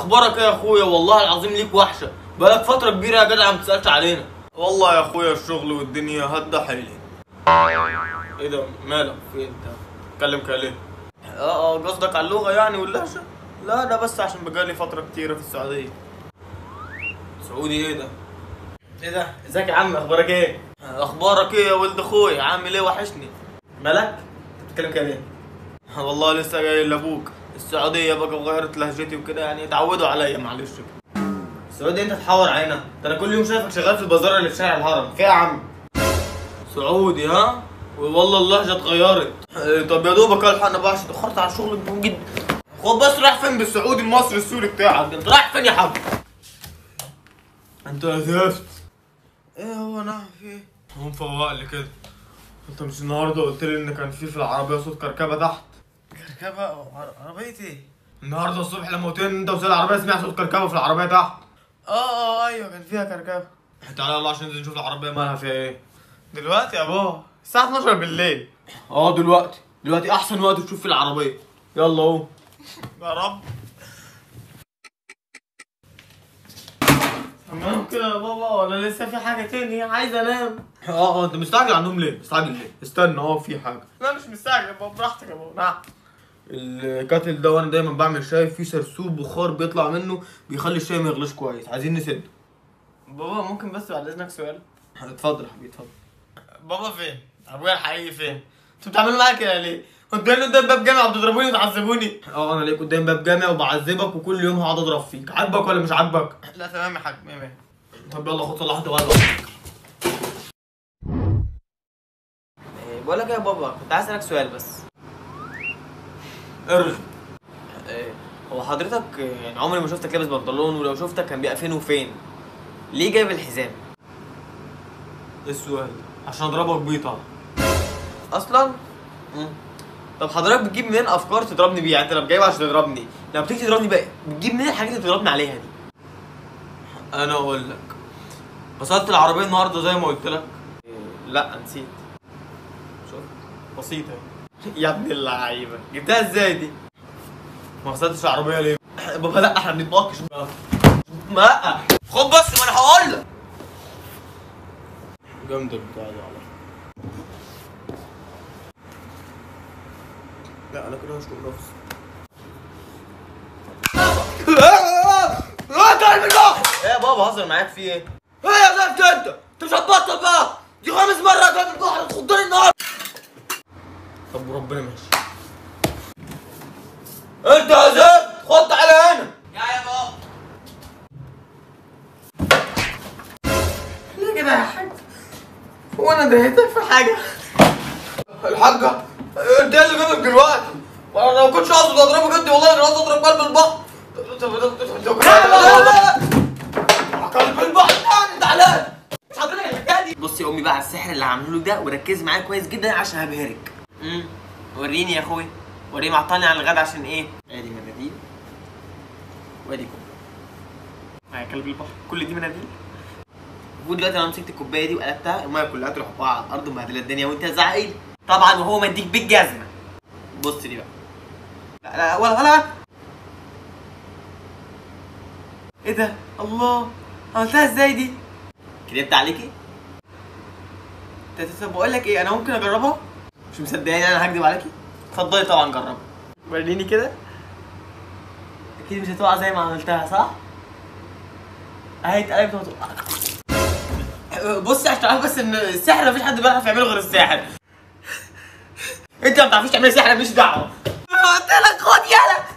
اخبارك ايه يا اخويا؟ والله العظيم ليك وحشه، بقالك فتره كبيره يا جدع ما بتسالش علينا. والله يا اخويا الشغل والدنيا هدا حيلي. ايه ده مالك في انت بتتكلم كده ليه؟ قصدك على اللغه يعني واللهجه؟ لا ده بس عشان بقالي فتره كتيره في السعوديه. سعودي ايه ده؟ ايه ده؟ ازيك يا عم، اخبارك ايه؟ اخبارك ايه يا ولد اخويا؟ عامل ايه؟ وحشني. مالك؟ انت بتتكلم كده ليه؟ والله لسه جاي لابوك السعوديه بقى وغيرت لهجتي وكده، يعني اتعودوا عليا معلش. السعوديه انت تحور علينا؟ ده انا كل يوم شايفك شغال في البازار اللي في شارع الهرم، في يا عم؟ سعودي ها؟ والله اللهجه اتغيرت. طب يا دوبك الحق بقى عشان اتاخرت على الشغل جدا. خد بس، رايح فين بالسعودي المصري السوري بتاعك؟ انت رايح فين يا حاج؟ انت زفت. ايه هو نعم في ايه؟ هو مفوق لي كده. انت مش النهارده قلت لي ان كان في العربيه صوت كركبه تحت؟ كركبه؟ عربيه ايه؟ النهارده الصبح لما قلت لي ان انت وسيد العربيه سمعت صوت كركبه في العربيه تحت. ايوه كان فيها كركبه. تعالى يلا عشان ننزل نشوف العربيه مالها فيها ايه. دلوقتي يا بابا الساعه 12 بالليل. دلوقتي احسن وقت تشوف فيه العربيه. يلا اهو. يا رب. تمام كده يا بابا ولا لسه في حاجه تاني؟ عايز انام. انت مستعجل على النوم ليه؟ مستعجل ليه؟ استنى في حاجه. لا مش مستعجل يا بابا، براحتك يا بابا. نعم. الكاتل ده وانا دايما بعمل شاي فيه سرسوب بخار بيطلع منه بيخلي الشاي ما يغليش كويس، عايزين نسده. بابا ممكن بس بعد اذنك سؤال؟ اتفضل يا حبيبي اتفضل. بابا فين؟ ابويا الحقيقي فين؟ انتوا بتعملوا معايا كده ليه؟ انتوا قدام باب جامع وبتضربوني وتعذبوني. انا ليك قدام باب جامع وبعذبك وكل يوم هقعد اضرب فيك، عاجبك ولا مش عاجبك؟ لا تمام يا حاج، مية. طب يلا خد صلاح بقى. بقول لك ايه يا بابا، كنت عايز اسالك سؤال بس. ارجع. هو حضرتك يعني عمري ما شفتك لابس بنطلون، ولو شفتك كان بيبقى فين وفين. ليه جايب الحزام؟ ايه السؤال؟ عشان اضربك بيه طبعا. اصلا؟ طب حضرتك بتجيب منين افكار تضربني بيها؟ يعني انت لما جايبها عشان تضربني، لما بتيجي تضربني بقى بتجيب منين الحاجات اللي بتضربني عليها دي؟ انا اقول لك. غسلت العربيه النهارده زي ما قلت لك. لا نسيت. شوف بسيطه يا ابن اللعيبه، جبتها ازاي دي؟ ما غسلتش العربيه ليه؟ بابا لا احنا بنتناقش بقى. لا خد بس ما انا هقول لك. جامده البتاع دي على. لا انا كده هشكر نفسي. ايه يا بابا هزر معاك في ايه؟ ايه يا زفت انت مش هتبطل بقى؟ دي 5 مرات قبل البحر تخضني النهارده. طب وربنا ماشي. انت يا زفت خد على هنا. يا بابا ليه كده يا حاج؟ هو انا ضايقتك في حاجه؟ الحاجه انت اللي جابك دلوقتي، وانا ما كنتش قاصد اضربك انت، والله انا قاصد اضرب قلب البحر. قلب البحر انت علان. مش حاطط لك الحكايه دي. بصي يا امي بقى على السحر اللي عامله لك ده، وركزي معايا كويس جدا عشان هبهرك. وريني يا اخويا، وريني معطلني على الغدا عشان ايه؟ ادي مناديل وادي كوبايه. يا كلب البحر كل دي مناديل. ودلوقتي انا مسكت الكوبايه دي وقلبتها، الميه كلها تروح بقى على الارض ومبهدله الدنيا وانت زعقلي طبعا، وهو مديك بالجزمه. بص دي بقى. لا ولا ايه ده؟ الله، عملتها ازاي دي؟ كدبت عليكي؟ طب بقول لك ايه، انا ممكن اجربها؟ مش مصدقاني انا هكدب عليكي؟ اتفضلي طبعا جربها. وريني كده. اكيد مش هتقع زي ما عملتها صح؟ اهي اتقلبت وهتقع. بصي عشان تعرف بس ان السحر مفيش حد بيعرف يعمله غير الساحر. انت ما بتعرفيش تعملي سحر، ماليش دعوه. قلت لك خد يلا.